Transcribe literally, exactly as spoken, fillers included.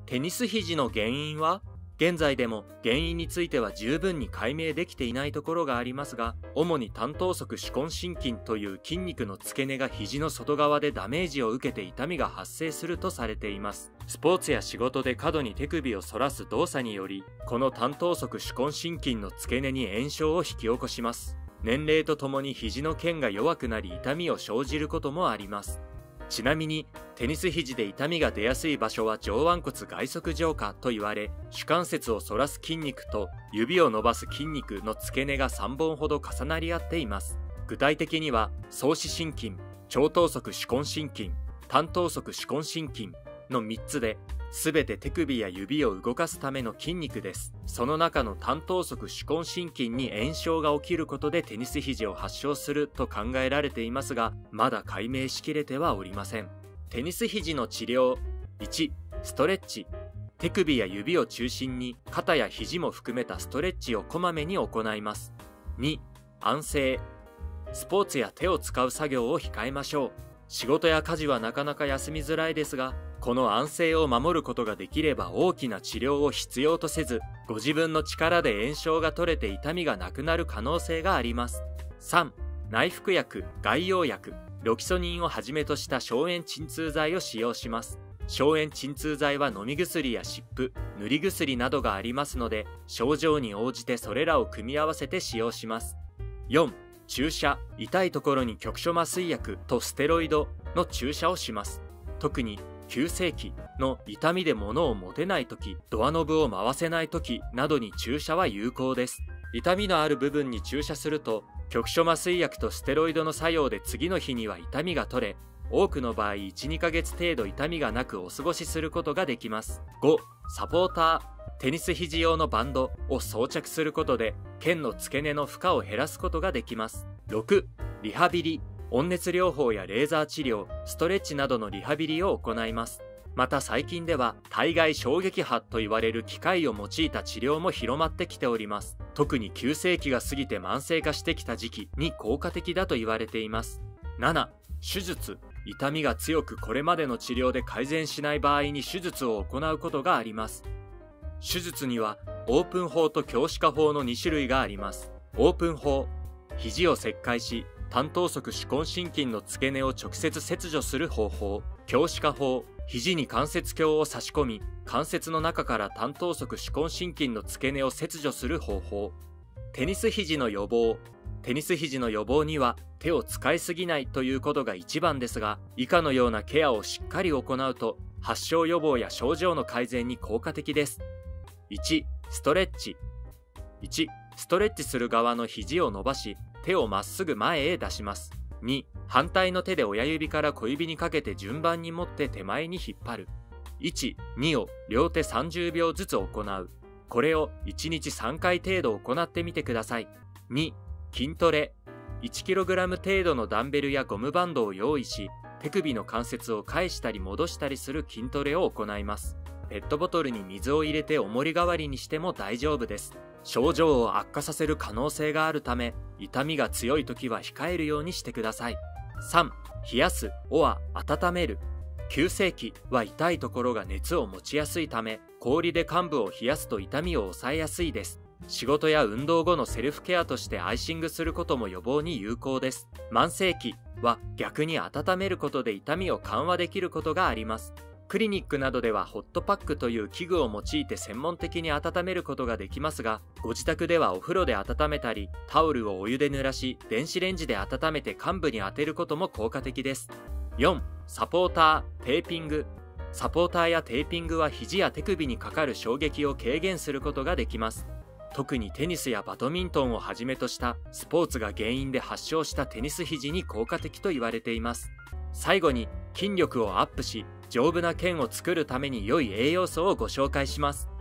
テニス肘の原因は？現在でも原因については十分に解明できていないところがありますが、主に短頭側手根伸筋という筋肉の付け根が肘の外側でダメージを受けて痛みが発生するとされています。スポーツや仕事で過度に手首を反らす動作により、この短頭側手根伸筋の付け根に炎症を引き起こします。年齢とともに肘の腱が弱くなり痛みを生じることもあります。ちなみにテニス肘で痛みが出やすい場所は上腕骨外側上下と言われ、主関節を反らす筋肉と指を伸ばす筋肉の付け根がさんぼんほど重なり合っています。具体的には総四伸筋、長頭側手根伸筋、短頭側手根伸筋のみっつで、全て手首や指を動かすための筋肉です。その中の短頭側手根伸筋に炎症が起きることでテニス肘を発症すると考えられていますが、まだ解明しきれてはおりません。テニス肘の治療。いち、ストレッチ。手首や指を中心に肩や肘も含めたストレッチをこまめに行います。に、安静。スポーツや手を使う作業を控えましょう。仕事や家事はなかなか休みづらいですが、この安静を守ることができれば大きな治療を必要とせず、ご自分の力で炎症が取れて痛みがなくなる可能性があります。さん、内服薬、外用薬、ロキソニンをはじめとした消炎鎮痛剤を使用します。消炎鎮痛剤は飲み薬や湿布、塗り薬などがありますので、症状に応じてそれらを組み合わせて使用します。よん、注射、痛いところに局所麻酔薬とステロイドの注射をします。特に急性期の痛みで物を持てないとき、ドアノブを回せないときなどに注射は有効です。痛みのある部分に注射すると、局所麻酔薬とステロイドの作用で次の日には痛みが取れ、多くの場合いち、にかげつ程度痛みがなくお過ごしすることができます。ご、サポーター。テニス肘用のバンドを装着することで、腱の付け根の負荷を減らすことができます。ろく、リハビリ。温熱療法やレーザー治療、ストレッチなどのリハビリを行います。また最近では体外衝撃波と言われる機械を用いた治療も広まってきております。特に急性期が過ぎて慢性化してきた時期に効果的だと言われています。なな、手術。痛みが強くこれまでの治療で改善しない場合に手術を行うことがあります。手術にはオープン法と強歯科法のに種類があります。オープン法。肘を切開し、短頭側手根伸筋の付け根を直接切除する方法。強歯科法。肘に関節鏡を差し込み、関節の中から短頭側手根伸筋の付け根を切除する方法。テニス肘の予防。テニス肘の予防には手を使いすぎないということが一番ですが、以下のようなケアをしっかり行うと発症予防や症状の改善に効果的です。いち、ストレッチ。いち、ストレッチする側の肘を伸ばし、手をまっすぐ前へ出します。に、反対の手で親指から小指にかけて順番に持って手前に引っ張る。いち、にを両手さんじゅうびょうずつ行う。これをいちにちさんかい程度行ってみてください。に、筋トレ。いちキログラム程度のダンベルやゴムバンドを用意し、手首の関節を返したり戻したりする筋トレを行います。ペットボトルに水を入れて重り代わりにしても大丈夫です。症状を悪化させる可能性があるため、痛みが強い時は控えるようにしてください。さん、冷やす、おは温める。急性期は痛いところが熱を持ちやすいため、氷で患部を冷やすと痛みを抑えやすいです。仕事や運動後のセルフケアとしてアイシングすることも予防に有効です。慢性期は逆に温めることで痛みを緩和できることがあります。クリニックなどではホットパックという器具を用いて専門的に温めることができますが、ご自宅ではお風呂で温めたり、タオルをお湯で濡らし、電子レンジで温めて患部に当てることも効果的です。よん、サポーター、テーピング。サポーターやテーピングは肘や手首にかかる衝撃を軽減することができます。特にテニスやバドミントンをはじめとしたスポーツが原因で発症したテニス肘に効果的と言われています。最後に筋力をアップし、丈夫な腱を作るために良い栄養素をご紹介します。